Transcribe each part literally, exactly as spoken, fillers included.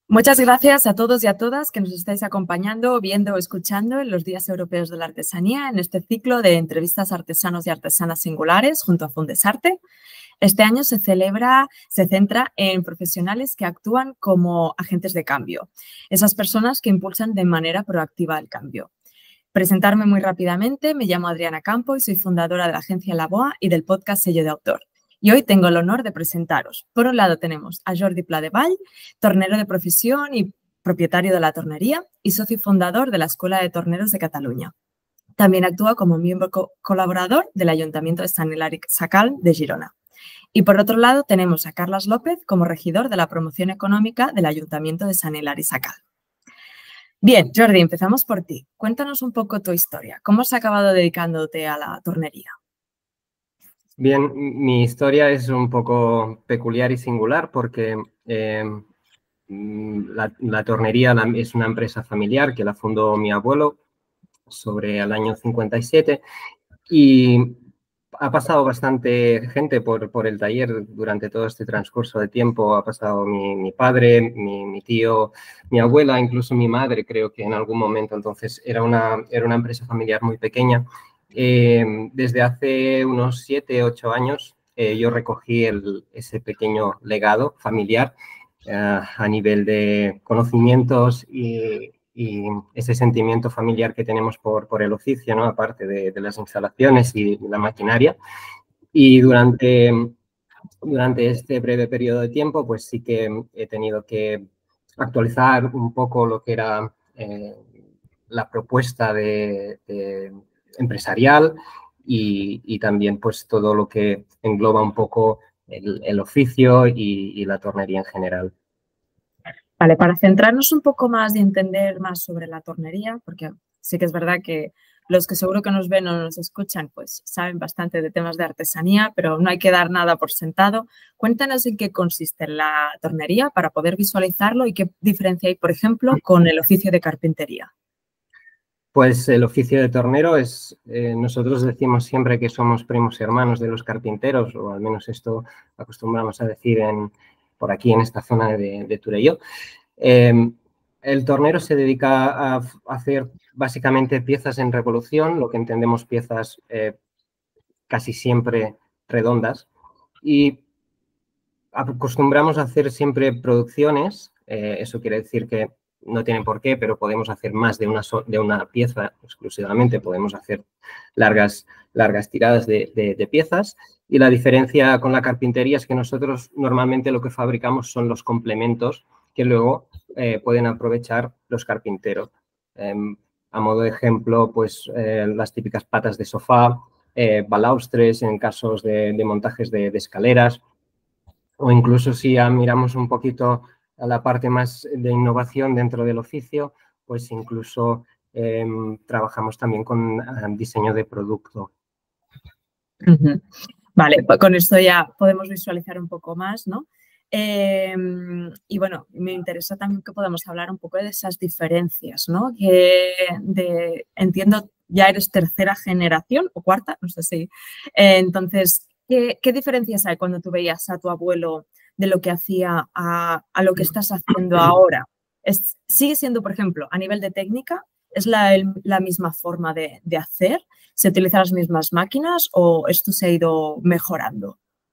Muchas gracias a todos y a todas que nos estáis acompañando, viendo o escuchando en los Días Europeos de la Artesanía en este ciclo de entrevistas a artesanos y artesanas singulares junto a Fundesarte. Este año se celebra, se centra en profesionales que actúan como agentes de cambio, esas personas que impulsan de manera proactiva el cambio. Presentarme muy rápidamente, me llamo Adriana Campo y soy fundadora de la agencia La Boa y del podcast Sello de Autor. Y hoy tengo el honor de presentaros. Por un lado tenemos a Jordi Pladevall, tornero de profesión y propietario de la tornería y socio fundador de la Escuela de Torneros de Cataluña. También actúa como miembro co colaborador del Ayuntamiento de Sant Hilari Sacalm de Girona. Y por otro lado tenemos a Carles López como regidor de la promoción económica del Ayuntamiento de Sant Hilari Sacalm. Bien, Jordi, empezamos por ti. Cuéntanos un poco tu historia. ¿Cómo has acabado dedicándote a la tornería? Bien, mi historia es un poco peculiar y singular porque eh, la, la tornería la, es una empresa familiar que la fundó mi abuelo sobre el año cincuenta y siete y ha pasado bastante gente por, por el taller durante todo este transcurso de tiempo. Ha pasado mi, mi padre, mi, mi tío, mi abuela, incluso mi madre, creo que en algún momento. Entonces, era una, era una empresa familiar muy pequeña. Eh, desde hace unos siete, ocho años, eh, yo recogí el, ese pequeño legado familiar eh, a nivel de conocimientos y, y ese sentimiento familiar que tenemos por, por el oficio, ¿no? Aparte de, de las instalaciones y la maquinaria. Y durante, durante este breve periodo de tiempo, pues sí que he tenido que actualizar un poco lo que era eh, la propuesta de, de empresarial y, y también pues todo lo que engloba un poco el, el oficio y, y la tornería en general. Vale, para centrarnos un poco más y entender más sobre la tornería, porque sí que es verdad que los que seguro que nos ven o nos escuchan pues saben bastante de temas de artesanía, pero no hay que dar nada por sentado. Cuéntanos en qué consiste la tornería para poder visualizarlo y qué diferencia hay, por ejemplo, con el oficio de carpintería. Pues el oficio de tornero es, eh, nosotros decimos siempre que somos primos hermanos de los carpinteros, o al menos esto acostumbramos a decir en, por aquí en esta zona de, de Torelló. Eh, el tornero se dedica a hacer básicamente piezas en revolución, lo que entendemos piezas eh, casi siempre redondas, y acostumbramos a hacer siempre producciones, eh, eso quiere decir que no tiene por qué, pero podemos hacer más de una, so de una pieza exclusivamente, podemos hacer largas, largas tiradas de, de, de piezas. Y la diferencia con la carpintería es que nosotros normalmente lo que fabricamos son los complementos que luego eh, pueden aprovechar los carpinteros. Eh, a modo de ejemplo, pues eh, las típicas patas de sofá, eh, balaustres en casos de, de montajes de, de escaleras, o incluso si ya miramos un poquito a la parte más de innovación dentro del oficio, pues incluso eh, trabajamos también con eh, diseño de producto. Uh-huh. Vale, pues con esto ya podemos visualizar un poco más, ¿no? Eh, y bueno, me interesa también que podamos hablar un poco de esas diferencias, ¿no? Que de, entiendo, ya eres tercera generación o cuarta, no sé si. Eh, entonces, ¿qué, ¿qué diferencias hay cuando tú veías a tu abuelo de lo que hacía a, a lo que estás haciendo ahora? Es, ¿Sigue siendo, por ejemplo, a nivel de técnica, es la, el, la misma forma de, de hacer? ¿Se utilizan las mismas máquinas o esto se ha ido mejorando?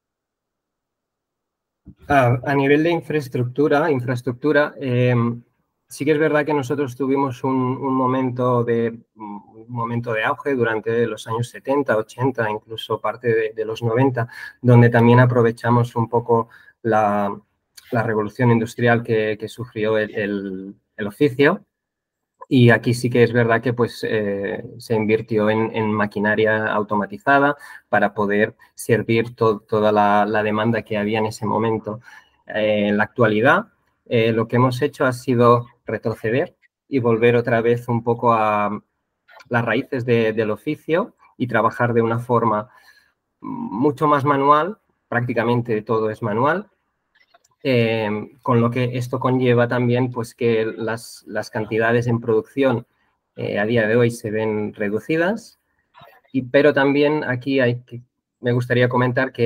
A, a nivel de infraestructura, infraestructura eh, sí que es verdad que nosotros tuvimos un, un, momento de, un momento de auge durante los años setenta, ochenta, incluso parte de, de los noventa, donde también aprovechamos un poco la, la revolución industrial que, que sufrió el, el, el oficio. Y aquí sí que es verdad que pues, eh, se invirtió en, en maquinaria automatizada para poder servir to toda la, la demanda que había en ese momento. Eh, en la actualidad, eh, lo que hemos hecho ha sido retroceder y volver otra vez un poco a las raíces de, del oficio y trabajar de una forma mucho más manual, prácticamente todo es manual. Eh, con lo que esto conlleva también pues, que las, las cantidades en producción eh, a día de hoy se ven reducidas, y, pero también aquí hay que, me gustaría comentar que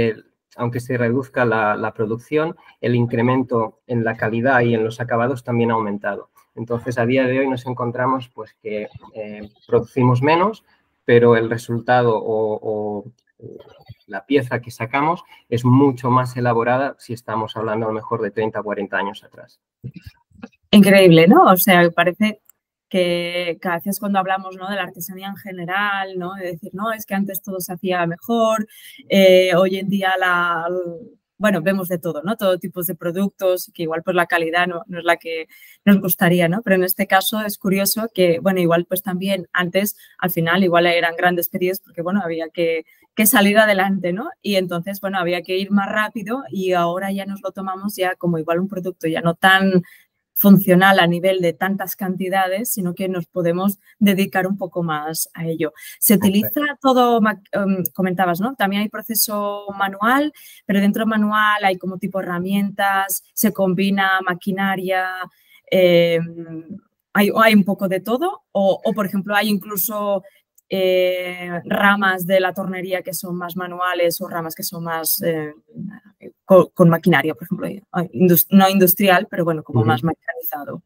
aunque se reduzca la, la producción, el incremento en la calidad y en los acabados también ha aumentado. Entonces, a día de hoy nos encontramos pues, que eh, producimos menos, pero el resultado o, o la pieza que sacamos es mucho más elaborada si estamos hablando a lo mejor de treinta o cuarenta años atrás. Increíble, ¿no? O sea, parece que cada vez cuando hablamos, ¿no?, de la artesanía en general, ¿no?, de decir, no, es que antes todo se hacía mejor, eh, hoy en día la... Bueno, vemos de todo, ¿no? Todo tipo de productos, que igual pues la calidad no, no es la que nos gustaría, ¿no? Pero en este caso es curioso que, bueno, igual pues también antes, al final, igual eran grandes pedidos porque, bueno, había que, que salir adelante, ¿no? Y entonces, bueno, había que ir más rápido y ahora ya nos lo tomamos ya como igual un producto ya no tan funcional a nivel de tantas cantidades, sino que nos podemos dedicar un poco más a ello. Se utiliza todo, um, comentabas, ¿no? También hay proceso manual, pero dentro del manual hay como tipo herramientas, se combina maquinaria, eh, hay, hay un poco de todo, o, o por ejemplo hay incluso eh, ramas de la tornería que son más manuales o ramas que son más eh, con, con maquinaria, por ejemplo, indust no industrial, pero bueno, como uh-huh. más mecanizado.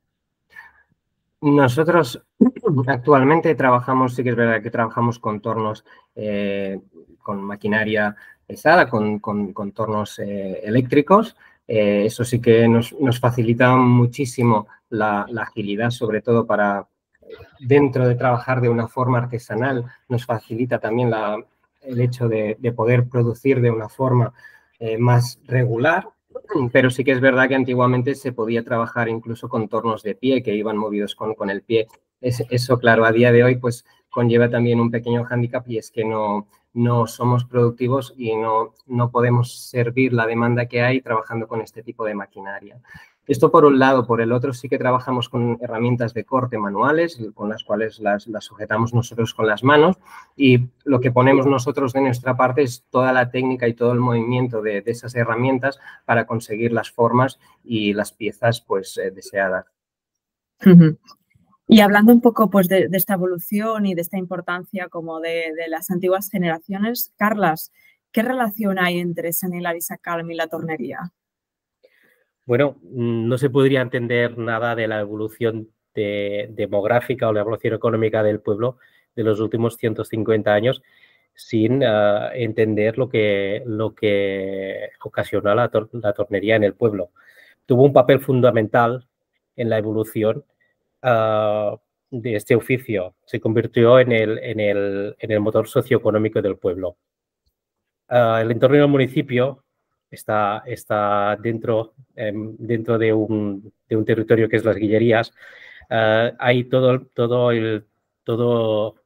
Nosotros actualmente trabajamos, sí que es verdad que trabajamos con tornos, eh, con maquinaria pesada, con, con, con tornos eh, eléctricos. Eh, eso sí que nos, nos facilita muchísimo la, la agilidad, sobre todo para dentro de trabajar de una forma artesanal, nos facilita también la, el hecho de, de poder producir de una forma eh, más regular. Pero sí que es verdad que antiguamente se podía trabajar incluso con tornos de pie que iban movidos con, con el pie. Es, eso, claro, a día de hoy pues conlleva también un pequeño hándicap y es que no, no somos productivos y no, no podemos servir la demanda que hay trabajando con este tipo de maquinaria. Esto por un lado. Por el otro sí que trabajamos con herramientas de corte manuales, con las cuales las, las sujetamos nosotros con las manos y lo que ponemos nosotros de nuestra parte es toda la técnica y todo el movimiento de, de esas herramientas para conseguir las formas y las piezas pues eh, deseadas. Uh-huh. Y hablando un poco pues, de, de esta evolución y de esta importancia como de, de las antiguas generaciones, Carles, ¿qué relación hay entre Sant Hilari Sacalm y la tornería? Bueno, no se podría entender nada de la evolución de, demográfica o la evolución económica del pueblo de los últimos ciento cincuenta años sin uh, entender lo que, lo que ocasionó la, tor la tornería en el pueblo. Tuvo un papel fundamental en la evolución uh, de este oficio. Se convirtió en el, en el, en el motor socioeconómico del pueblo. Uh, el entorno del municipio Está, está dentro, eh, dentro de, un, de un territorio que es las Guillerías. Uh, hay todo, todo el... Todo,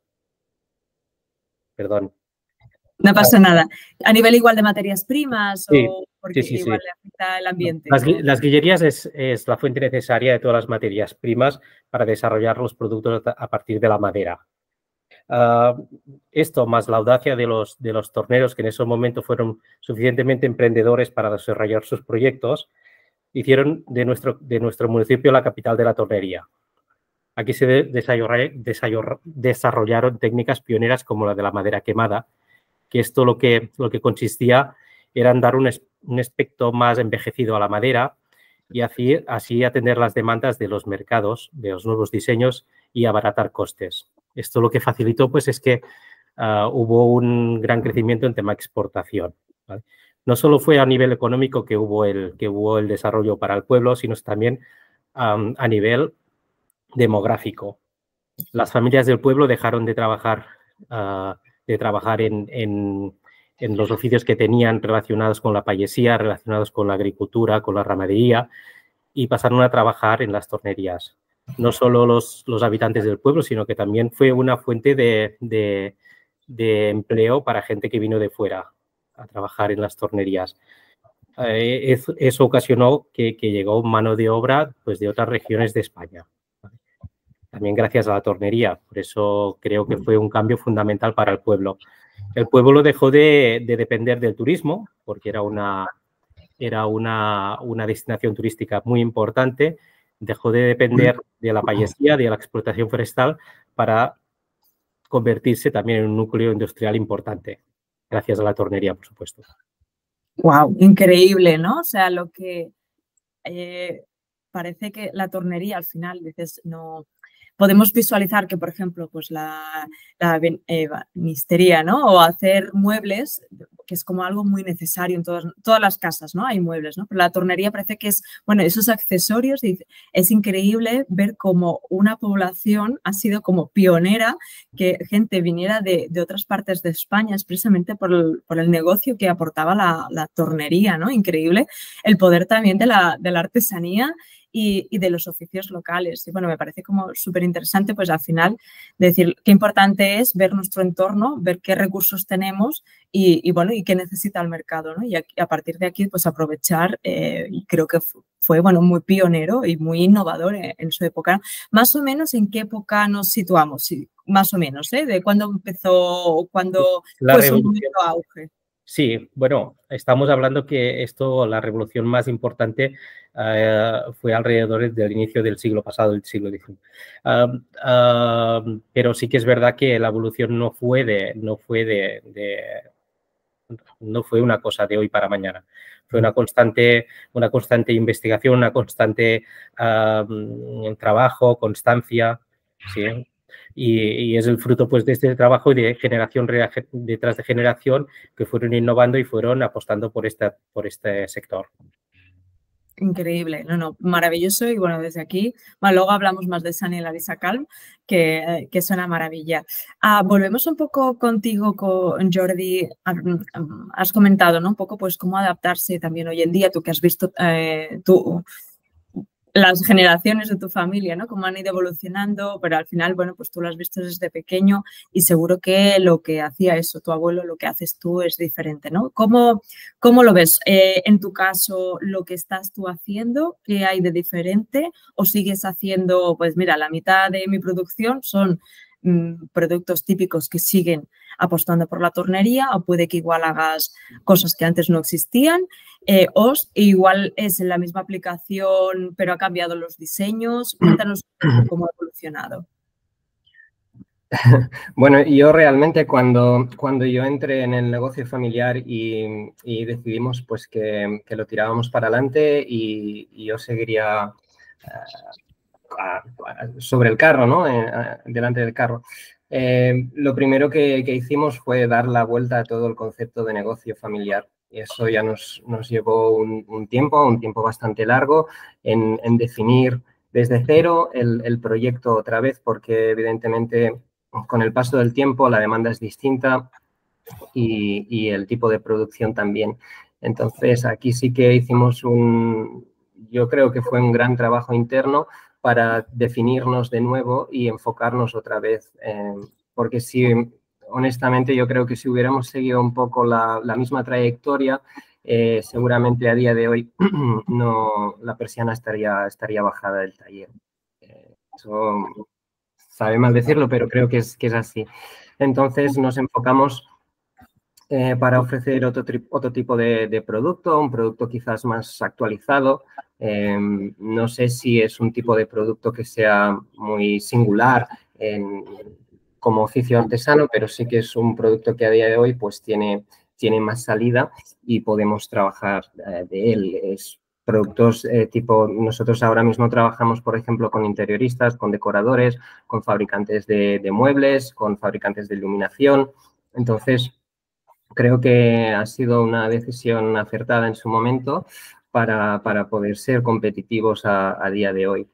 perdón. No pasa uh, nada. A nivel igual de materias primas sí, o porque sí, sí, igual sí. le afecta el ambiente. Las, ¿no? las Guillerías es, es la fuente necesaria de todas las materias primas para desarrollar los productos a partir de la madera. Uh, esto más la audacia de los, de los torneros que en ese momento fueron suficientemente emprendedores para desarrollar sus proyectos, hicieron de nuestro, de nuestro municipio la capital de la tornería. Aquí se desarrollaron, desarrollaron técnicas pioneras como la de la madera quemada, que esto lo que, lo que consistía era en dar un, un aspecto más envejecido a la madera y así, así atender las demandas de los mercados, de los nuevos diseños y abaratar costes. Esto lo que facilitó pues, es que uh, hubo un gran crecimiento en tema exportación, ¿vale? No solo fue a nivel económico que hubo el, que hubo el desarrollo para el pueblo, sino también um, a nivel demográfico. Las familias del pueblo dejaron de trabajar, uh, de trabajar en, en, en los oficios que tenían relacionados con la payesía, relacionados con la agricultura, con la ramadería, y pasaron a trabajar en las tornerías. No solo los, los habitantes del pueblo, sino que también fue una fuente de, de, de empleo para gente que vino de fuera a trabajar en las tornerías. Eh, eso, eso ocasionó que, que llegó mano de obra pues, de otras regiones de España. También gracias a la tornería. Por eso creo que fue un cambio fundamental para el pueblo. El pueblo dejó de, de depender del turismo, porque era una, era una, una destinación turística muy importante. Dejó de depender de la payesía, de la explotación forestal, para convertirse también en un núcleo industrial importante, gracias a la tornería, por supuesto. Wow, increíble, ¿no? O sea, lo que eh, parece que la tornería al final, dices, no... Podemos visualizar que, por ejemplo, pues la, la eh, banistería, ¿no? O hacer muebles, que es como algo muy necesario en todas, todas las casas, ¿no? Hay muebles, ¿no? Pero la tornería parece que es, bueno, esos accesorios, es increíble ver cómo una población ha sido como pionera, que gente viniera de, de otras partes de España expresamente por el, por el negocio que aportaba la, la tornería, ¿no? Increíble el poder también de la, de la artesanía Y, y de los oficios locales. Y bueno, me parece como súper interesante, pues al final, decir qué importante es ver nuestro entorno, ver qué recursos tenemos y, y bueno, y qué necesita el mercado, ¿no? Y a, a partir de aquí, pues aprovechar, eh, y creo que fue, bueno, muy pionero y muy innovador en, en su época. Más o menos, ¿en qué época nos situamos? Sí, más o menos, ¿eh? De cuándo empezó, cuándo fue su momento auge. Sí, bueno, estamos hablando que esto, la revolución más importante uh, fue alrededor del inicio del siglo pasado, del siglo diecinueve. Uh, uh, pero sí que es verdad que la evolución no fue de, no fue de, de, no fue una cosa de hoy para mañana. Fue una constante, una constante investigación, una constante uh, trabajo, constancia, ¿sí? Y, y es el fruto pues, de este trabajo y de generación detrás de generación que fueron innovando y fueron apostando por, esta, por este sector. Increíble, no, no, maravilloso. Y bueno, desde aquí, bueno, luego hablamos más de Sunny Larissa Calm, que, que es una maravilla. Ah, volvemos un poco contigo, con Jordi. Has comentado, ¿no? Un poco pues cómo adaptarse también hoy en día, tú que has visto eh, tú, las generaciones de tu familia, ¿no? Cómo han ido evolucionando, pero al final, bueno, pues tú lo has visto desde pequeño y seguro que lo que hacía eso, tu abuelo, lo que haces tú es diferente, ¿no? ¿Cómo, cómo lo ves? Eh, en tu caso, lo que estás tú haciendo, ¿qué hay de diferente? ¿O sigues haciendo, pues mira, la mitad de mi producción son mmm, productos típicos que siguen apostando por la tornería, o puede que igual hagas cosas que antes no existían? Eh, o igual es la misma aplicación, pero ha cambiado los diseños. Cuéntanos un poco cómo ha evolucionado. Bueno, yo realmente cuando, cuando yo entré en el negocio familiar y, y decidimos pues que, que, lo tirábamos para adelante y, y yo seguiría uh, a, a, sobre el carro, ¿no? Eh, a, delante del carro. Eh, lo primero que, que hicimos fue dar la vuelta a todo el concepto de negocio familiar. Y eso ya nos, nos llevó un, un tiempo, un tiempo bastante largo en, en definir desde cero el, el proyecto otra vez, porque evidentemente con el paso del tiempo la demanda es distinta y, y el tipo de producción también. Entonces, aquí sí que hicimos un, yo creo que fue un gran trabajo interno para definirnos de nuevo y enfocarnos otra vez, eh, porque si, honestamente, yo creo que si hubiéramos seguido un poco la, la misma trayectoria, eh, seguramente a día de hoy no, la persiana estaría, estaría bajada del taller. Eh, eso sabe mal decirlo, pero creo que es, que es así. Entonces nos enfocamos eh, para ofrecer otro, otro tipo de, de producto, un producto quizás más actualizado. Eh, no sé si es un tipo de producto que sea muy singular en, como oficio artesano, pero sí que es un producto que a día de hoy pues tiene, tiene más salida y podemos trabajar eh, de él. Es productos eh, tipo, nosotros ahora mismo trabajamos, por ejemplo, con interioristas, con decoradores, con fabricantes de, de muebles, con fabricantes de iluminación. Entonces, creo que ha sido una decisión acertada en su momento para, para poder ser competitivos a, a día de hoy.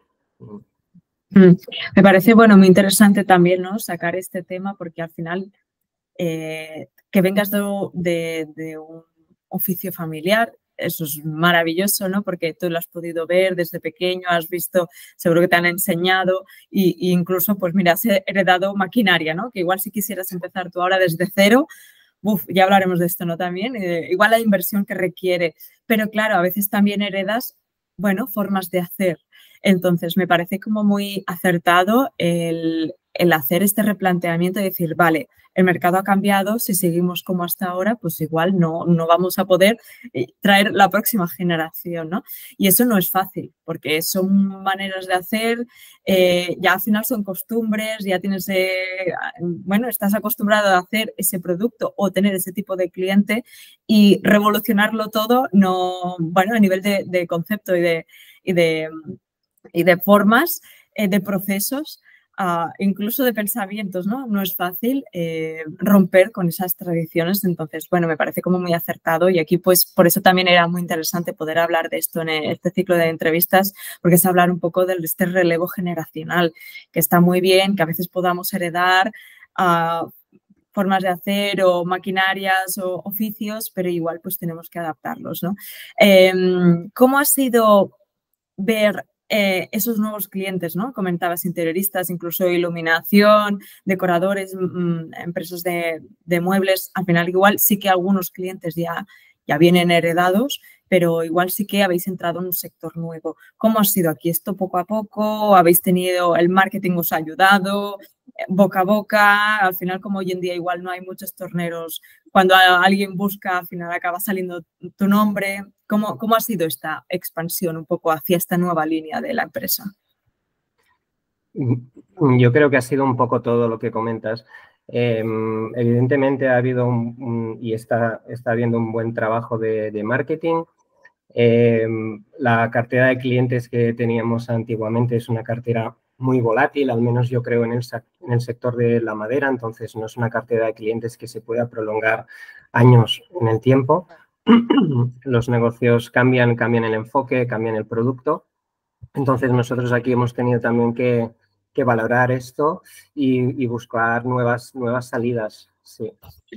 Mm. Me parece, bueno, muy interesante también, ¿no? Sacar este tema porque al final eh, que vengas de, de, de un oficio familiar, eso es maravilloso, ¿no? Porque tú lo has podido ver desde pequeño, has visto, seguro que te han enseñado y, y incluso, pues mira, has heredado maquinaria, ¿no? Que igual si quisieras empezar tú ahora desde cero, uf, ya hablaremos de esto, ¿no? También, eh, igual la inversión que requiere, pero claro, a veces también heredas, bueno, formas de hacer. Entonces, me parece como muy acertado el el hacer este replanteamiento y decir, vale, el mercado ha cambiado, si seguimos como hasta ahora, pues igual no, no vamos a poder traer la próxima generación, ¿no? Y eso no es fácil, porque son maneras de hacer, eh, ya al final son costumbres, ya tienes, eh, bueno, estás acostumbrado a hacer ese producto o tener ese tipo de cliente y revolucionarlo todo, no, bueno, a nivel de, de concepto y de, y de, y de formas, eh, de procesos, Uh, incluso de pensamientos, ¿no? No es fácil eh, romper con esas tradiciones. Entonces, bueno, me parece como muy acertado y aquí, pues, por eso también era muy interesante poder hablar de esto en este ciclo de entrevistas, porque es hablar un poco de este relevo generacional, que está muy bien, que a veces podamos heredar uh, formas de hacer o maquinarias o oficios, pero igual, pues, tenemos que adaptarlos, ¿no? Eh, ¿Cómo ha sido ver Eh, esos nuevos clientes, ¿no? Comentabas interioristas, incluso iluminación, decoradores, mm, empresas de, de muebles. Al final igual sí que algunos clientes ya, ya vienen heredados, pero igual sí que habéis entrado en un sector nuevo. ¿Cómo ha sido aquí esto poco a poco? ¿Habéis tenido, el marketing os ha ayudado? Boca a boca, al final como hoy en día igual no hay muchos torneros, cuando alguien busca al final acaba saliendo tu nombre. ¿Cómo, cómo ha sido esta expansión un poco hacia esta nueva línea de la empresa? Yo creo que ha sido un poco todo lo que comentas. Eh, evidentemente ha habido un, un, y está, está habiendo un buen trabajo de, de marketing. Eh, la cartera de clientes que teníamos antiguamente es una cartera muy volátil, al menos yo creo en el, en el sector de la madera, entonces no es una cartera de clientes que se pueda prolongar años en el tiempo. Los negocios cambian, cambian el enfoque, cambian el producto. Entonces nosotros aquí hemos tenido también que, que valorar esto y, y buscar nuevas, nuevas salidas, sí.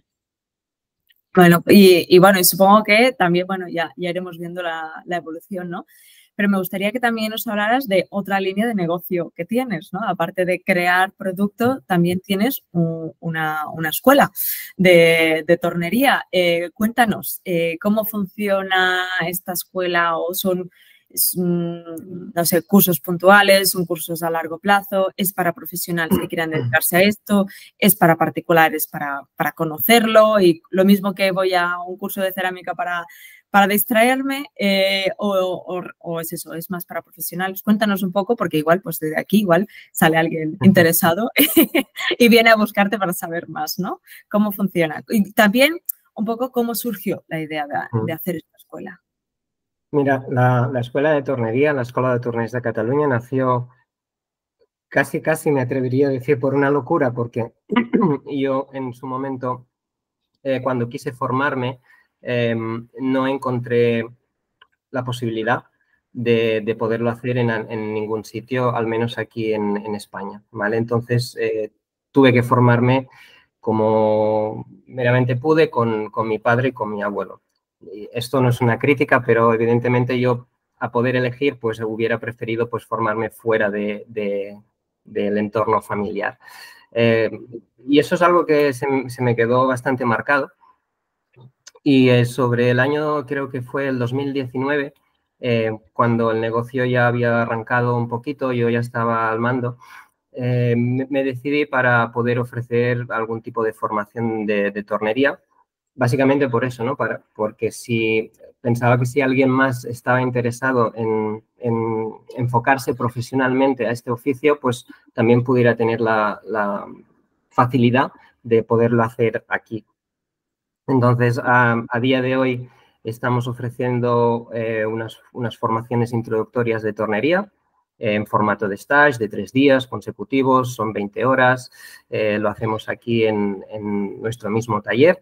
Bueno, y, y bueno, y supongo que también, bueno, ya, ya iremos viendo la, la evolución, ¿no? Pero me gustaría que también nos hablaras de otra línea de negocio que tienes, ¿no? Aparte de crear producto, también tienes un, una, una escuela de, de tornería. Eh, cuéntanos, eh, ¿cómo funciona esta escuela? ¿O son, es, no sé, cursos puntuales, son cursos a largo plazo? ¿Es para profesionales que quieran dedicarse a esto? ¿Es para particulares para, para conocerlo? Y lo mismo que voy a un curso de cerámica para... para distraerme eh, o, o, o es eso, es más para profesionales. Cuéntanos un poco porque igual, pues desde aquí igual sale alguien interesado y viene a buscarte para saber más, ¿no? Cómo funciona. Y también un poco cómo surgió la idea de, de hacer esta escuela. Mira, la, la escuela de tornería, la Escuela de Torners de Cataluña nació casi, casi me atrevería a decir por una locura, porque yo en su momento, eh, cuando quise formarme, eh, no encontré la posibilidad de, de poderlo hacer en, en ningún sitio, al menos aquí en, en España, ¿vale? Entonces, eh, tuve que formarme como meramente pude con, con mi padre y con mi abuelo. Y esto no es una crítica, pero evidentemente yo, a poder elegir, pues hubiera preferido pues formarme fuera de, de, del entorno familiar. Eh, y eso es algo que se, se me quedó bastante marcado. Y eh, sobre el año, creo que fue el dos mil diecinueve, eh, cuando el negocio ya había arrancado un poquito, yo ya estaba al mando, eh, me, me decidí para poder ofrecer algún tipo de formación de, de tornería, básicamente por eso, ¿no? Para, porque si pensaba que si alguien más estaba interesado en, en enfocarse profesionalmente a este oficio, pues también pudiera tener la, la facilidad de poderlo hacer aquí. Entonces, a, a día de hoy estamos ofreciendo eh, unas, unas formaciones introductorias de tornería en formato de stage de tres días consecutivos, son veinte horas, eh, lo hacemos aquí en, en nuestro mismo taller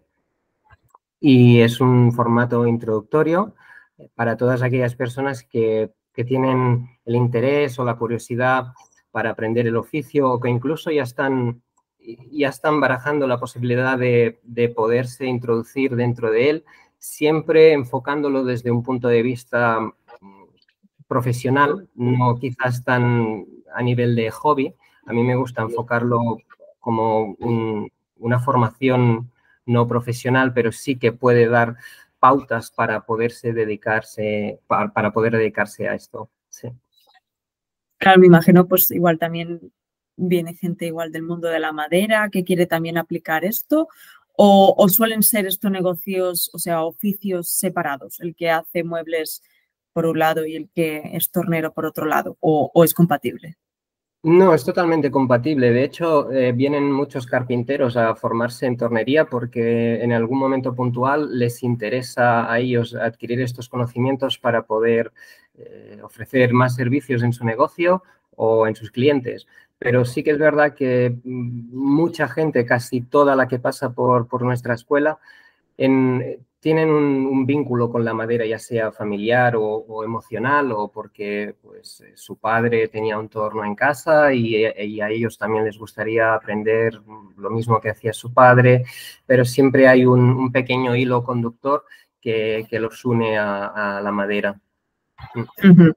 y es un formato introductorio para todas aquellas personas que, que tienen el interés o la curiosidad para aprender el oficio o que incluso ya están, ya están barajando la posibilidad de, de poderse introducir dentro de él, siempre enfocándolo desde un punto de vista profesional, no quizás tan a nivel de hobby. A mí me gusta enfocarlo como un, una formación no profesional, pero sí que puede dar pautas para poderse dedicarse, para, para poder dedicarse a esto. Sí. Claro, me imagino, pues igual también viene gente igual del mundo de la madera que quiere también aplicar esto? ¿O, o suelen ser estos negocios, o sea, oficios separados? El que hace muebles por un lado y el que es tornero por otro lado. ¿O, o es compatible? No, es totalmente compatible. De hecho, eh, vienen muchos carpinteros a formarse en tornería porque en algún momento puntual les interesa a ellos adquirir estos conocimientos para poder eh, ofrecer más servicios en su negocio o en sus clientes. Pero sí que es verdad que mucha gente, casi toda la que pasa por, por nuestra escuela, en, tienen un, un vínculo con la madera, ya sea familiar o, o emocional, o porque pues, su padre tenía un torno en casa y, y a ellos también les gustaría aprender lo mismo que hacía su padre, pero siempre hay un, un pequeño hilo conductor que, que los une a, a la madera. Uh-huh.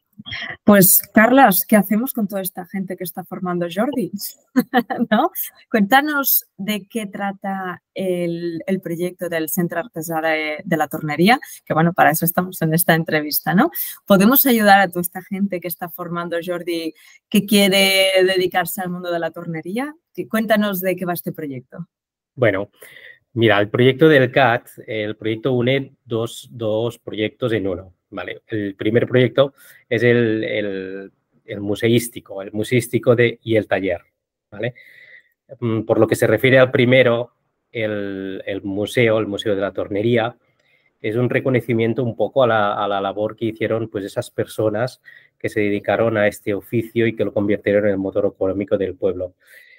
Pues, Carles, ¿qué hacemos con toda esta gente que está formando Jordi? ¿No? Cuéntanos de qué trata el, el proyecto del Centro Artesà de, de la Tornería, que bueno, para eso estamos en esta entrevista, ¿no? ¿Podemos ayudar a toda esta gente que está formando Jordi, que quiere dedicarse al mundo de la tornería? Cuéntanos de qué va este proyecto. Bueno, mira, el proyecto del C A T, el proyecto une dos, dos proyectos en uno, ¿vale? El primer proyecto es el, el, el museístico, el museístico de, y el taller, ¿vale? Por lo que se refiere al primero, el, el museo, el Museo de la Tornería, es un reconocimiento un poco a la, a la labor que hicieron pues, esas personas que se dedicaron a este oficio y que lo convirtieron en el motor económico del pueblo.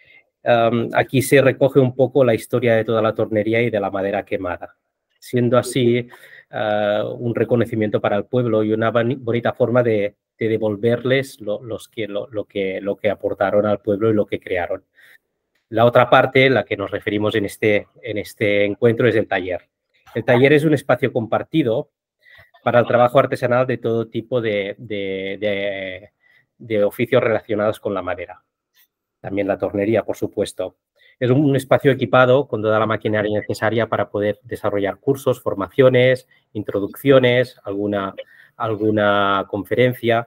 Um, aquí se recoge un poco la historia de toda la tornería y de la madera quemada, siendo así uh, un reconocimiento para el pueblo y una bonita forma de, de devolverles lo, los que, lo, lo, que, lo que aportaron al pueblo y lo que crearon. La otra parte, la que nos referimos en este, en este encuentro, es el taller. El taller es un espacio compartido para el trabajo artesanal de todo tipo de, de, de, de oficios relacionados con la madera. También la tornería, por supuesto. Es un espacio equipado con toda la maquinaria necesaria para poder desarrollar cursos, formaciones, introducciones, alguna, alguna conferencia,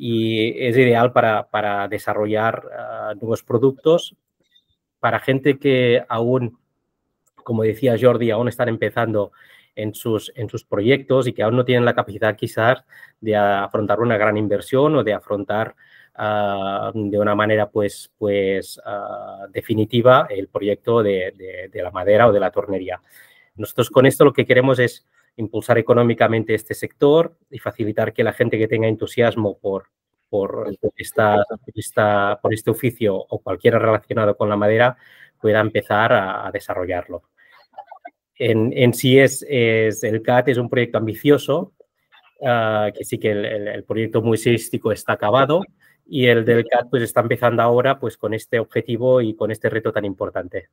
y es ideal para, para desarrollar uh, nuevos productos para gente que aún, como decía Jordi, aún están empezando en sus, en sus proyectos y que aún no tienen la capacidad quizás de afrontar una gran inversión o de afrontar Uh, de una manera pues, pues uh, definitiva el proyecto de, de, de la madera o de la tornería. Nosotros con esto lo que queremos es impulsar económicamente este sector y facilitar que la gente que tenga entusiasmo por, por, esta, esta, por este oficio o cualquiera relacionado con la madera pueda empezar a, a desarrollarlo. En, en sí es, es, el C A T es un proyecto ambicioso, uh, que sí que el, el, el proyecto museístico está acabado, y el del C A T pues está empezando ahora pues con este objetivo y con este reto tan importante.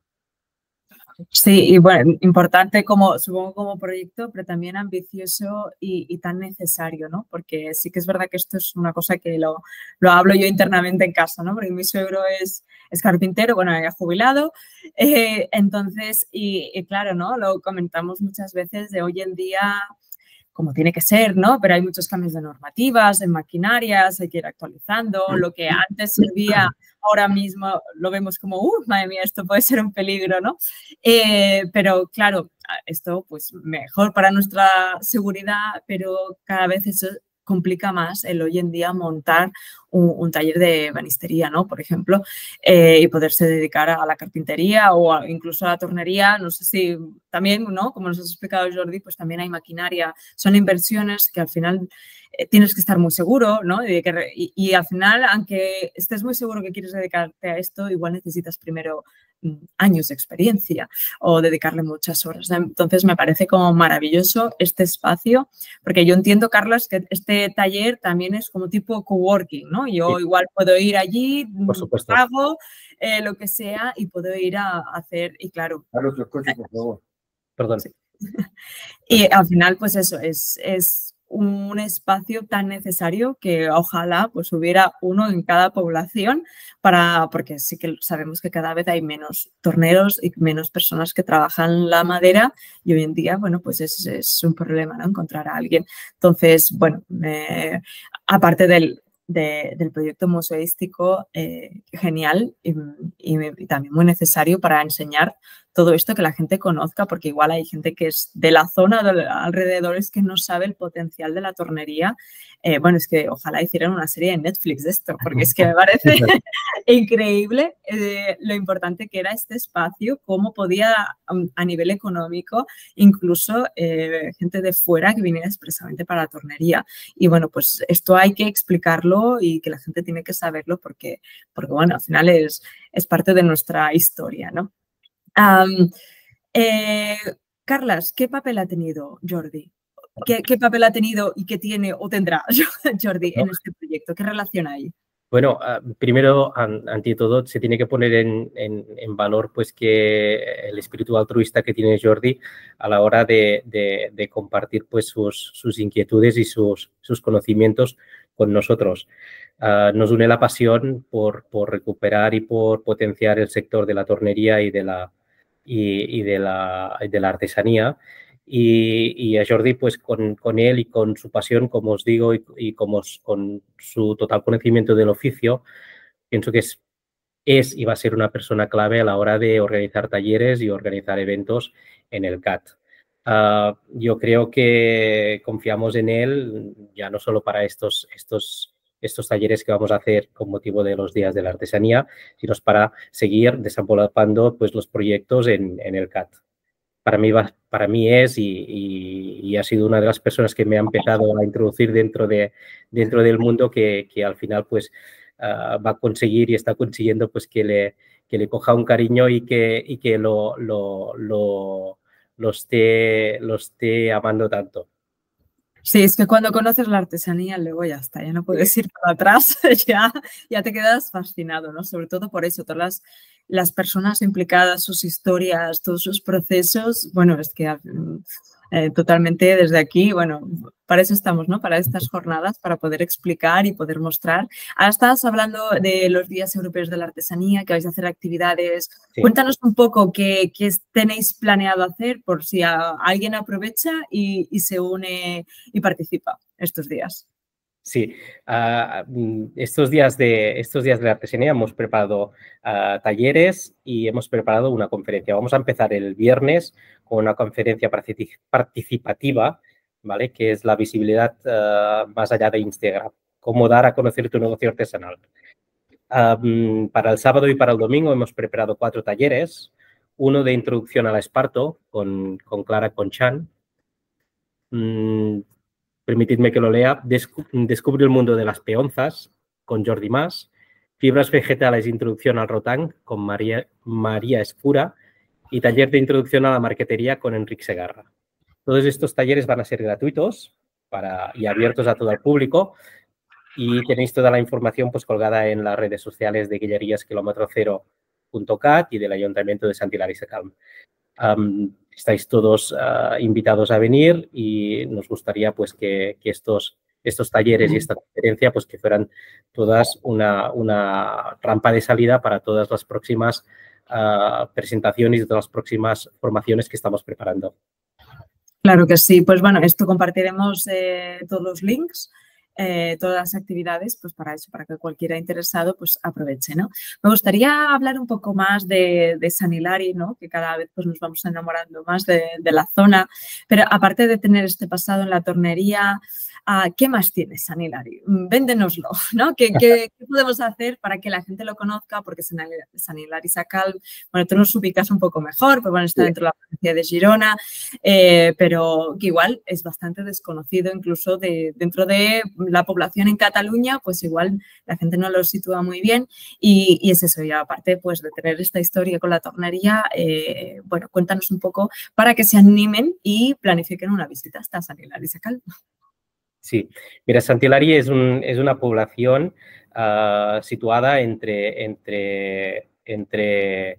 Sí, y bueno, importante como, supongo como proyecto, pero también ambicioso y, y tan necesario, ¿no? Porque sí que es verdad que esto es una cosa que lo, lo hablo yo internamente en casa, ¿no? Porque mi suegro es, es carpintero, bueno, ya jubilado, eh, entonces, y, y claro, ¿no? Lo comentamos muchas veces de hoy en día, como tiene que ser, ¿no? Pero hay muchos cambios de normativas, en maquinarias, hay que ir actualizando. Lo que antes servía, ahora mismo lo vemos como, ¡uh, madre mía, esto puede ser un peligro!, ¿no? Eh, pero, claro, esto, pues, mejor para nuestra seguridad, pero cada vez eso complica más el hoy en día montar un, un taller de ebanistería, ¿no? Por ejemplo, eh, y poderse dedicar a la carpintería o a, incluso a la tornería. No sé si también, ¿no? Como nos has explicado Jordi, pues también hay maquinaria. Son inversiones que al final eh, tienes que estar muy seguro, ¿no? Y, que, y, y al final, aunque estés muy seguro que quieres dedicarte a esto, igual necesitas primero años de experiencia o dedicarle muchas horas. Entonces, me parece como maravilloso este espacio, porque yo entiendo, Carles, que este taller también es como tipo coworking, ¿no? Yo sí. Igual puedo ir allí, por supuesto, pago eh, lo que sea y puedo ir a hacer, y claro. Al otro coche, por favor. Perdón. Sí. Y al final, pues eso, es, es un espacio tan necesario que ojalá pues hubiera uno en cada población, para, porque sí que sabemos que cada vez hay menos torneros y menos personas que trabajan la madera y hoy en día, bueno, pues es, es un problema, ¿no? Encontrar a alguien. Entonces, bueno, eh, aparte del de, del proyecto museístico eh, genial y, y, y también muy necesario para enseñar todo esto, que la gente conozca, porque igual hay gente que es de la zona de alrededores que no sabe el potencial de la tornería. Eh, bueno, es que ojalá hicieran una serie en Netflix de esto, porque es que me parece increíble eh, lo importante que era este espacio, cómo podía a nivel económico, incluso eh, gente de fuera que viniera expresamente para la tornería. Y bueno, pues esto hay que explicarlo y que la gente tiene que saberlo porque, porque bueno, al final es, es parte de nuestra historia, ¿no? Um, eh, Carlas, ¿qué papel ha tenido Jordi? ¿Qué, ¿Qué papel ha tenido y qué tiene o tendrá Jordi en este proyecto? ¿Qué relación hay? Bueno, uh, primero, an, ante todo, se tiene que poner en, en, en valor pues, que el espíritu altruista que tiene Jordi a la hora de, de, de compartir pues, sus, sus inquietudes y sus, sus conocimientos con nosotros. Uh, nos une la pasión por, por recuperar y por potenciar el sector de la tornería y de la, y, y de la, de la artesanía. Y, y a Jordi, pues con, con él y con su pasión, como os digo, y, y como, con su total conocimiento del oficio, pienso que es, es y va a ser una persona clave a la hora de organizar talleres y organizar eventos en el C A T. Uh, yo creo que confiamos en él, ya no solo para estos, estos, estos talleres que vamos a hacer con motivo de los días de la artesanía, sino para seguir desarrollando pues, los proyectos en, en el C A T. Para mí, va, para mí es y, y, y ha sido una de las personas que me ha empezado a introducir dentro, de, dentro del mundo que, que al final pues, uh, va a conseguir y está consiguiendo pues, que, le, que le coja un cariño y que, y que lo, lo, lo, lo, esté, lo esté amando tanto. Sí, es que cuando conoces la artesanía, luego ya está, ya no puedes ir para atrás, ya, ya te quedas fascinado, ¿no? Sobre todo por eso, todas las, las personas implicadas, sus historias, todos sus procesos, bueno, es que eh, totalmente desde aquí, bueno, para eso estamos, ¿no? Para estas jornadas, para poder explicar y poder mostrar. Ahora estabas hablando de los Días Europeos de la Artesanía, que vais a hacer actividades. Sí. Cuéntanos un poco qué, qué tenéis planeado hacer por si a, alguien aprovecha y, y se une y participa estos días. Sí, uh, estos, días de, estos días de la artesanía hemos preparado uh, talleres y hemos preparado una conferencia. Vamos a empezar el viernes con una conferencia participativa, ¿vale? Que es la visibilidad uh, más allá de Instagram, cómo dar a conocer tu negocio artesanal. Um, para el sábado y para el domingo hemos preparado cuatro talleres, uno de introducción al esparto con, con Clara Conchan. Um, Permitidme que lo lea. Descu Descubre el mundo de las peonzas, con Jordi Mas. Fibras vegetales, introducción al rotang, con María, María Escura. Y taller de introducción a la marquetería, con Enric Segarra. Todos estos talleres van a ser gratuitos para, y abiertos a todo el público. Y tenéis toda la información pues, colgada en las redes sociales de Guillerías Kilómetro Cero punto cat y del Ayuntamiento de Sant Hilari Sacalm. Um, estáis todos uh, invitados a venir y nos gustaría pues, que, que estos, estos talleres y esta conferencia pues, que fueran todas una, una rampa de salida para todas las próximas uh, presentaciones y todas las próximas formaciones que estamos preparando. Claro que sí. Pues bueno, esto compartiremos eh, todos los links. Eh, todas las actividades, pues para eso, para que cualquiera interesado pues aproveche, ¿no? Me gustaría hablar un poco más de, de Sant Hilari, ¿no? Que cada vez pues nos vamos enamorando más de, de la zona, pero aparte de tener este pasado en la tornería, uh, ¿qué más tiene Sant Hilari? Véndenoslo, ¿no? ¿Qué, qué, ¿Qué podemos hacer para que la gente lo conozca? Porque Sant Hilari Sacalm, bueno, tú nos ubicas un poco mejor, pues bueno, está dentro de la provincia de Girona, eh, pero que igual es bastante desconocido incluso de, dentro de la población en Cataluña, pues igual la gente no lo sitúa muy bien y, y es eso, y aparte pues de tener esta historia con la tornería, eh, bueno, cuéntanos un poco para que se animen y planifiquen una visita hasta Sant Hilari Sacalm. Sí, mira, Sant Hilari es, un, es una población uh, situada entre, entre, entre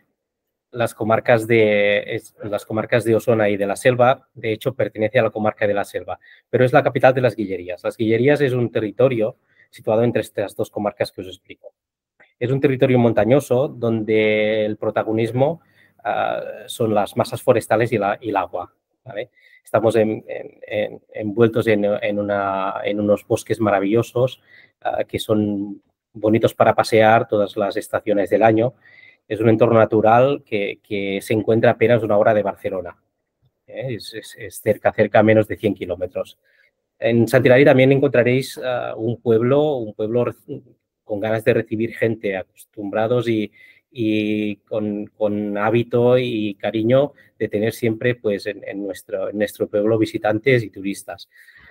las comarcas, de, las comarcas de Osona y de la Selva. De hecho, pertenece a la comarca de la Selva, pero es la capital de las Guillerías. Las Guillerías es un territorio situado entre estas dos comarcas que os explico. Es un territorio montañoso donde el protagonismo uh, son las masas forestales y, la, y el agua, ¿vale? Estamos en, en, en, envueltos en, en, una, en unos bosques maravillosos uh, que son bonitos para pasear todas las estaciones del año. Es un entorno natural que, que se encuentra apenas una hora de Barcelona. ¿eh? Es, es, es cerca, cerca a menos de cien kilómetros. En Santillana también encontraréis uh, un pueblo, un pueblo con ganas de recibir gente, acostumbrados y, y con, con hábito y cariño de tener siempre pues, en, en, nuestro, en nuestro pueblo visitantes y turistas.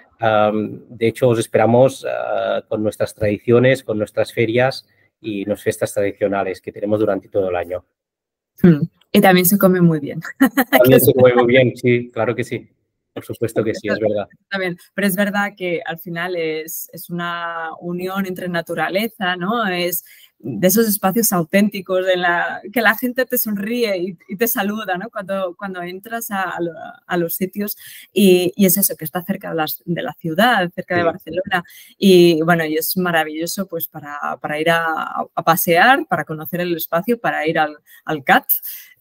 Um, de hecho, os esperamos uh, con nuestras tradiciones, con nuestras ferias y nuestras fiestas tradicionales que tenemos durante todo el año. Mm. Y también se come muy bien. También se come muy bien, sí, claro que sí. Por supuesto que sí, es verdad. También, pero es verdad que al final es, es una unión entre naturaleza, ¿no? Es de esos espacios auténticos en la que la gente te sonríe y, y te saluda, ¿no? Cuando, cuando entras a, a los sitios y, y es eso, que está cerca de la, de la ciudad, cerca de Barcelona y bueno, y es maravilloso pues para, para ir a, a pasear, para conocer el espacio, para ir al, al C A T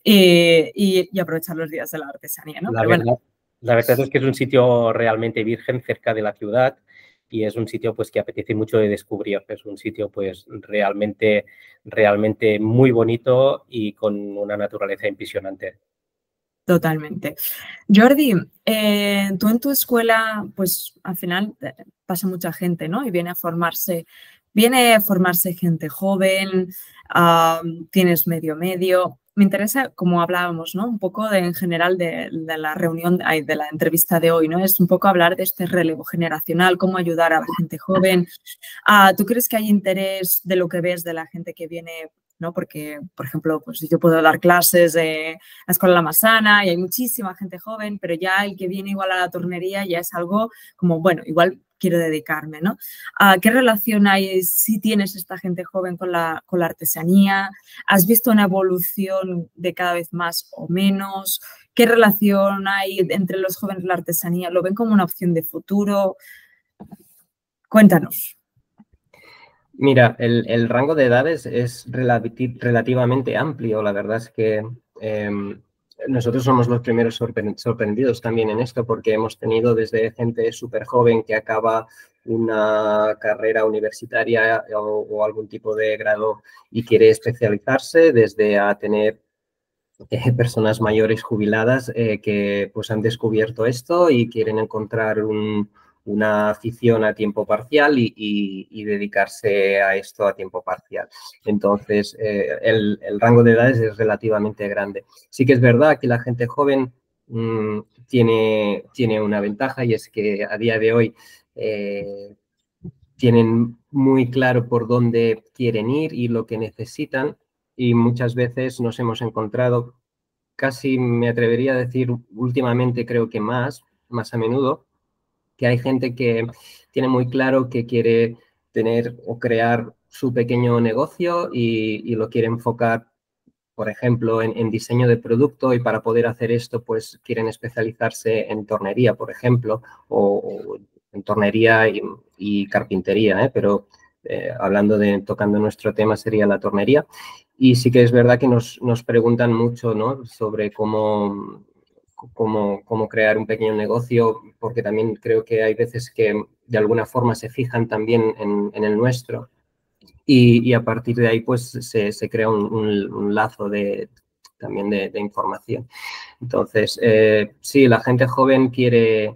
y, y, y aprovechar los días de la artesanía, ¿no? La Pero verdad, bueno. La verdad es que es un sitio realmente virgen cerca de la ciudad y es un sitio pues que apetece mucho de descubrir. Es un sitio pues realmente, realmente muy bonito y con una naturaleza impresionante. Totalmente. Jordi, eh, tú en tu escuela, pues al final pasa mucha gente, ¿no? Y viene a formarse, viene a formarse gente joven, uh, tienes medio medio. Me interesa, como hablábamos, ¿no? Un poco de, en general de, de la reunión, de la entrevista de hoy, ¿no? Es un poco hablar de este relevo generacional, cómo ayudar a la gente joven. Uh, ¿Tú crees que hay interés de lo que ves de la gente que viene, ¿no? Porque, por ejemplo, pues yo puedo dar clases de la Escuela La Massana y hay muchísima gente joven, pero ya el que viene igual a la tornería ya es algo como, bueno, igual quiero dedicarme, ¿no? Uh, ¿Qué relación hay si tienes esta gente joven con la, con la artesanía? ¿Has visto una evolución de cada vez más o menos? ¿Qué relación hay entre los jóvenes y la artesanía? ¿Lo ven como una opción de futuro? Cuéntanos. Mira, el, el rango de edades es relati relativamente amplio. La verdad es que eh, nosotros somos los primeros sorpre sorprendidos también en esto porque hemos tenido desde gente súper joven que acaba una carrera universitaria o, o algún tipo de grado y quiere especializarse, desde a tener eh, personas mayores jubiladas eh, que pues han descubierto esto y quieren encontrar un una afición a tiempo parcial y, y, y dedicarse a esto a tiempo parcial. Entonces, eh, el, el rango de edades es relativamente grande. Sí que es verdad que la gente joven mmm, tiene, tiene una ventaja y es que a día de hoy eh, tienen muy claro por dónde quieren ir y lo que necesitan y muchas veces nos hemos encontrado, casi me atrevería a decir últimamente creo que más, más a menudo, que hay gente que tiene muy claro que quiere tener o crear su pequeño negocio y, y lo quiere enfocar, por ejemplo, en, en diseño de producto y para poder hacer esto, pues quieren especializarse en tornería, por ejemplo, o, o en tornería y, y carpintería, ¿eh? Pero eh, hablando de, tocando nuestro tema sería la tornería. Y sí que es verdad que nos, nos preguntan mucho, ¿no? Sobre cómo... Cómo, cómo crear un pequeño negocio, porque también creo que hay veces que de alguna forma se fijan también en, en el nuestro y, y a partir de ahí pues se, se crea un, un, un lazo de, también de, de información. Entonces, eh, sí, la gente joven quiere,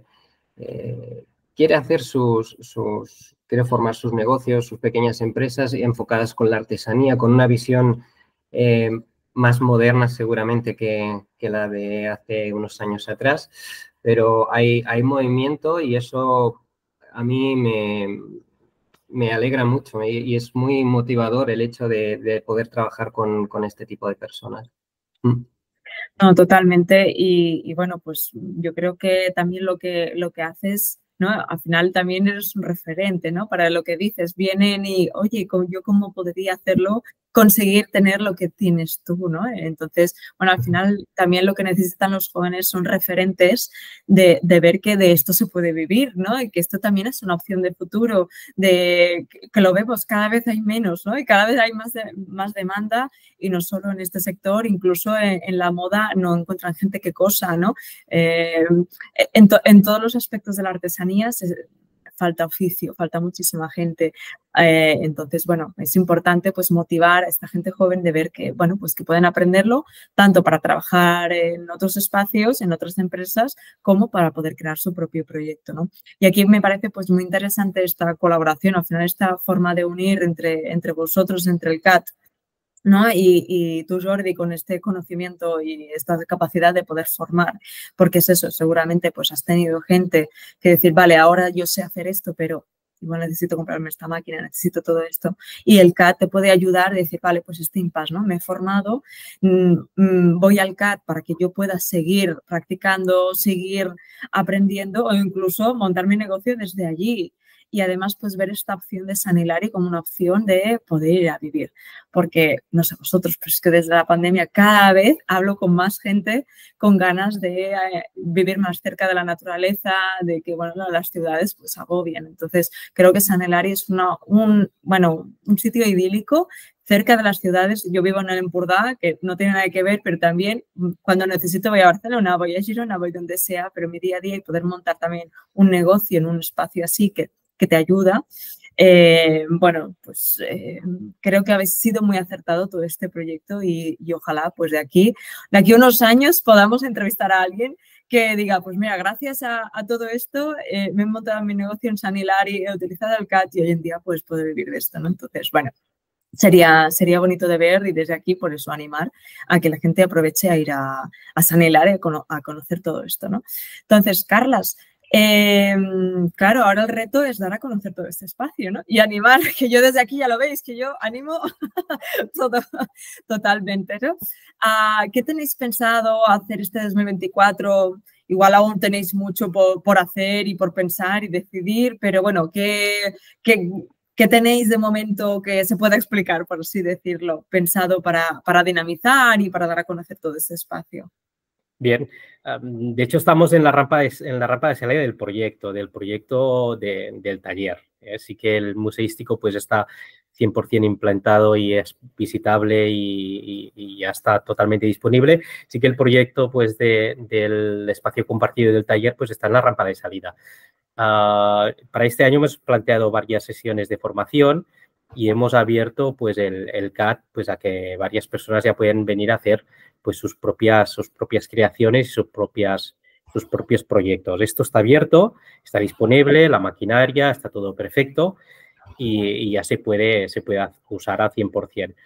eh, quiere hacer sus, sus, quiere formar sus negocios, sus pequeñas empresas enfocadas con la artesanía, con una visión eh, más moderna seguramente que, que la de hace unos años atrás, pero hay, hay movimiento y eso a mí me, me alegra mucho y, y es muy motivador el hecho de, de poder trabajar con, con este tipo de personas. Mm. No, totalmente. Y, y, bueno, pues yo creo que también lo que, lo que haces, ¿no? Al final también eres un referente, ¿no? Para lo que dices, vienen y, oye, ¿yo cómo podría hacerlo? conseguir tener lo que tienes tú, ¿no? Entonces, bueno, al final también lo que necesitan los jóvenes son referentes de, de ver que de esto se puede vivir, ¿no? Y que esto también es una opción de futuro, de que lo vemos, cada vez hay menos, ¿no? Y cada vez hay más, de, más demanda y no solo en este sector, incluso en, en la moda no encuentran gente que cosa, ¿no? Eh, en, to, en todos los aspectos de la artesanía se, falta oficio, falta muchísima gente. Eh, entonces, bueno, es importante pues motivar a esta gente joven de ver que, bueno, pues que pueden aprenderlo tanto para trabajar en otros espacios, en otras empresas, como para poder crear su propio proyecto, ¿no? Y aquí me parece pues muy interesante esta colaboración, al final esta forma de unir entre, entre vosotros, entre el C A T, ¿no? Y, y tú, Jordi, con este conocimiento y esta capacidad de poder formar, porque es eso, seguramente pues has tenido gente que decir, vale, ahora yo sé hacer esto, pero igual necesito comprarme esta máquina, necesito todo esto. Y el C A T te puede ayudar a decir, vale, pues este impasse, ¿no? Me he formado, mmm, voy al C A T para que yo pueda seguir practicando, seguir aprendiendo o incluso montar mi negocio desde allí. Y además, pues ver esta opción de San Hilari como una opción de poder ir a vivir. Porque, no sé vosotros, pero es que desde la pandemia cada vez hablo con más gente con ganas de eh, vivir más cerca de la naturaleza, de que, bueno, las ciudades pues agobian. Entonces, creo que San Hilari es una, un, bueno, un sitio idílico cerca de las ciudades. Yo vivo en el Empordà, que no tiene nada que ver, pero también cuando necesito voy a Barcelona, voy a Girona, voy donde sea, pero mi día a día y poder montar también un negocio en un espacio así que que te ayuda. Eh, bueno, pues eh, creo que habéis sido muy acertado todo este proyecto y, y ojalá pues de aquí, de aquí a unos años podamos entrevistar a alguien que diga, pues mira, gracias a, a todo esto eh, me he montado mi negocio en San Hilari, he utilizado el C A T y hoy en día pues puedo vivir de esto, ¿no? Entonces, bueno, sería, sería bonito de ver y desde aquí por eso animar a que la gente aproveche a ir a, a San Hilari a, cono, a conocer todo esto, ¿no? Entonces, Carlas, Eh, claro, ahora el reto es dar a conocer todo este espacio, ¿no? Y animar, que yo desde aquí ya lo veis, que yo animo todo, totalmente, ¿no? Uh, ¿Qué tenéis pensado hacer este dos mil veinticuatro? Igual aún tenéis mucho por, por hacer y por pensar y decidir, pero bueno, ¿qué, qué, qué tenéis de momento que se pueda explicar, por así decirlo, pensado para, para dinamizar y para dar a conocer todo este espacio? Bien, um, de hecho estamos en la rampa de, en la rampa de salida del proyecto, del proyecto de, del taller. ¿eh? Así que el museístico pues está cien por cien implantado y es visitable y, y, y ya está totalmente disponible. Así que el proyecto pues de, del espacio compartido del taller pues está en la rampa de salida. Uh, para este año hemos planteado varias sesiones de formación y hemos abierto pues el, el C A T pues a que varias personas ya pueden venir a hacer pues sus propias, sus propias creaciones y sus, propias, sus propios proyectos. Esto está abierto, está disponible, la maquinaria, está todo perfecto y, y ya se puede, se puede usar al cien por cien.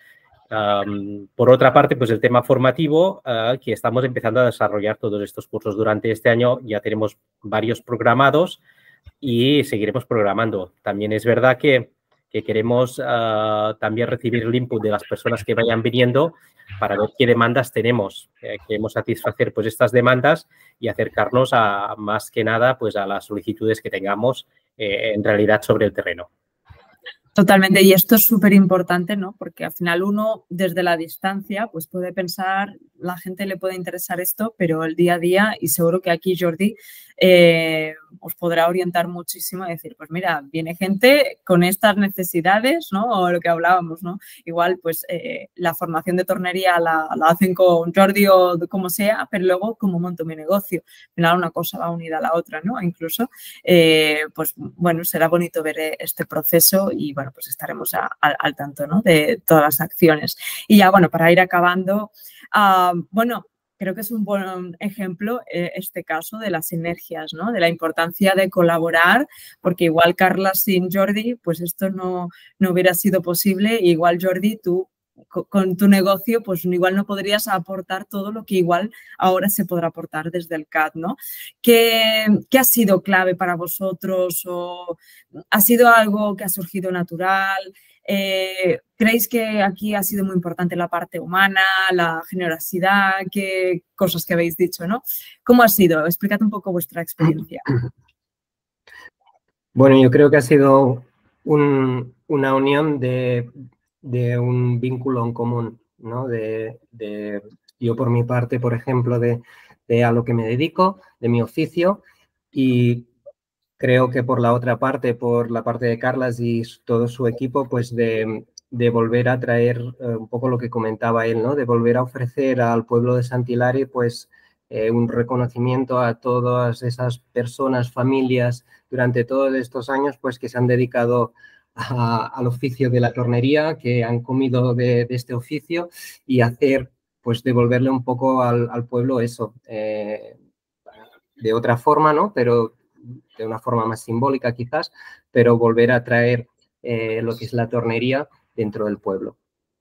Um, por otra parte, pues el tema formativo, uh, que estamos empezando a desarrollar todos estos cursos durante este año, ya tenemos varios programados y seguiremos programando. También es verdad que, que queremos uh, también recibir el input de las personas que vayan viniendo para ver qué demandas tenemos. Eh, queremos satisfacer pues estas demandas y acercarnos a más que nada pues a las solicitudes que tengamos eh, en realidad sobre el terreno. Totalmente, y esto es súper importante, ¿no? Porque al final uno desde la distancia pues puede pensar, la gente le puede interesar esto, pero el día a día, y seguro que aquí Jordi eh, os podrá orientar muchísimo a decir, pues mira, viene gente con estas necesidades, ¿no? O lo que hablábamos, ¿no? Igual pues eh, la formación de tornería la, la hacen con Jordi o como sea, pero luego como monto mi negocio. Al final una cosa va unida a la otra, ¿no? Incluso, eh, pues bueno, será bonito ver este proceso y bueno, pues estaremos a, a, al tanto, ¿no? De todas las acciones. Y ya, bueno, para ir acabando, uh, bueno, creo que es un buen ejemplo eh, este caso de las sinergias, ¿no? De la importancia de colaborar, porque igual Carla sin Jordi, pues esto no, no hubiera sido posible. Igual Jordi, tú con tu negocio, pues igual no podrías aportar todo lo que igual ahora se podrá aportar desde el C A T, ¿no? ¿Qué, qué ha sido clave para vosotros o ha sido algo que ha surgido natural? Eh, ¿Creéis que aquí ha sido muy importante la parte humana, la generosidad? ¿Qué cosas que habéis dicho, no? ¿Cómo ha sido? Explicad un poco vuestra experiencia. Bueno, yo creo que ha sido un, una unión de de un vínculo en común, ¿no? De, de, yo por mi parte, por ejemplo, de, de a lo que me dedico, de mi oficio, y creo que por la otra parte, por la parte de Carles y todo su equipo, pues de, de volver a traer eh, un poco lo que comentaba él, ¿no? De volver a ofrecer al pueblo de Sant Hilari, pues, eh, un reconocimiento a todas esas personas, familias, durante todos estos años, pues, que se han dedicado a, al oficio de la tornería, que han comido de, de este oficio, y hacer, pues, devolverle un poco al, al pueblo eso, eh, de otra forma, ¿no? Pero de una forma más simbólica quizás, pero volver a traer eh, lo que es la tornería dentro del pueblo.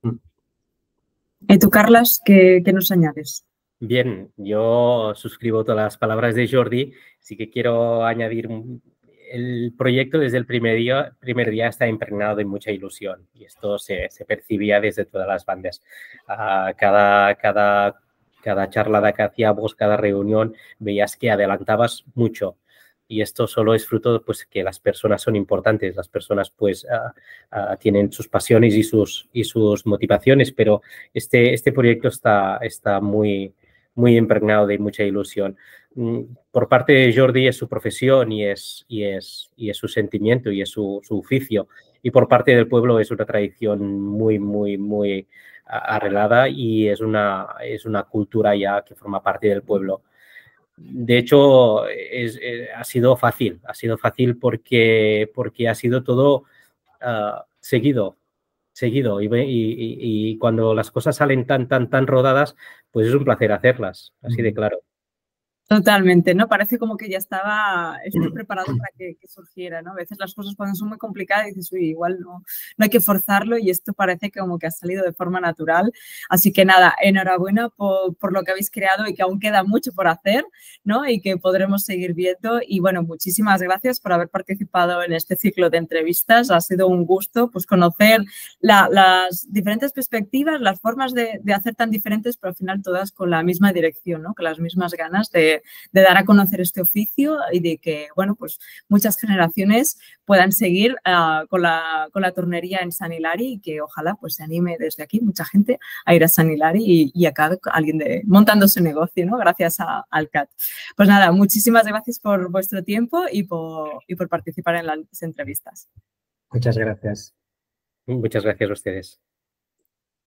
¿Y tú, Carles, qué, qué nos añades? Bien, yo suscribo todas las palabras de Jordi. Sí que quiero añadir, el proyecto desde el primer día, primer día está impregnado de mucha ilusión y esto se, se percibía desde todas las bandas. Uh, cada, cada, cada charla que hacíamos, cada reunión, veías que adelantabas mucho. Y esto solo es fruto, pues, que las personas son importantes, las personas, pues, uh, uh, tienen sus pasiones y sus, y sus motivaciones, pero este, este proyecto está, está muy, muy impregnado de mucha ilusión. Por parte de Jordi es su profesión y es, y es, y es su sentimiento y es su, su oficio. Y por parte del pueblo es una tradición muy, muy, muy arreglada y es una, es una cultura ya que forma parte del pueblo. De hecho, es, es, ha sido fácil, ha sido fácil porque, porque ha sido todo uh, seguido, seguido. Y, y, y cuando las cosas salen tan, tan, tan rodadas, pues es un placer hacerlas, así de claro. Totalmente, ¿no? Parece como que ya estaba esto preparado para que, que surgiera, ¿no? A veces las cosas cuando son muy complicadas dices, uy, igual no, no hay que forzarlo y esto parece que como que ha salido de forma natural. Así que nada, enhorabuena por, por lo que habéis creado y que aún queda mucho por hacer, ¿no? Y que podremos seguir viendo. Y bueno, muchísimas gracias por haber participado en este ciclo de entrevistas. Ha sido un gusto, pues, conocer la, las diferentes perspectivas, las formas de, de hacer tan diferentes, pero al final todas con la misma dirección, ¿no? Con las mismas ganas de de dar a conocer este oficio y de que, bueno, pues muchas generaciones puedan seguir uh, con, la, con la tornería en Sant Hilari y que ojalá pues se anime desde aquí mucha gente a ir a Sant Hilari y, y acabe alguien de, montando su negocio, ¿no? Gracias a, al C A T. Pues nada, muchísimas gracias por vuestro tiempo y por, y por participar en las entrevistas. Muchas gracias. Muchas gracias a ustedes.